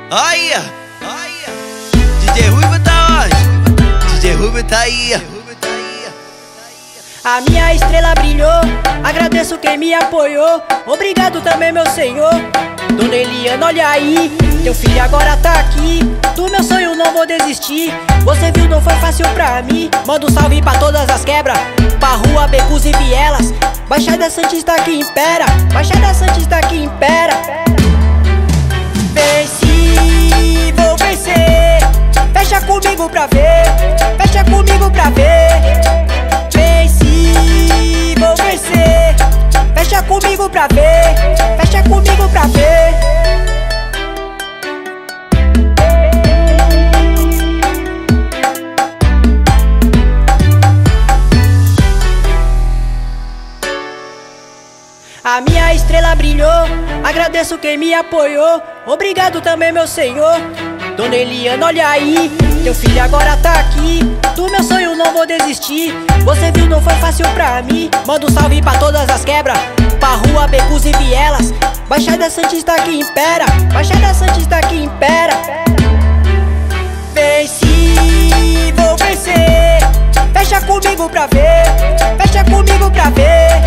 Aí, DJ Ruivo tá onde? DJ Ruivo tá aí. A minha estrela brilhou, agradeço quem me apoiou. Obrigado também, meu senhor. Dona Eliana, olha aí, teu filho agora tá aqui. Do meu sonho não vou desistir. Você viu, não foi fácil pra mim. Manda um salve pra todas as quebras, pra rua, becos e vielas. Baixada Santista que impera, Baixada Santista que impera. Venci, vou vencer. Fecha comigo pra ver, fecha comigo pra ver. Venci, vou vencer. Fecha comigo pra ver, fecha comigo pra ver. A minha estrela brilhou, agradeço quem me apoiou. Obrigado também, meu senhor. Dona Eliana, olha aí, teu filho agora tá aqui. Do meu sonho não vou desistir. Você viu, não foi fácil pra mim. Manda um salve pra todas as quebras, pra rua, becos e vielas. Baixada Santista que impera, Baixada Santista que impera. Venci, vou vencer. Fecha comigo pra ver, fecha comigo pra ver.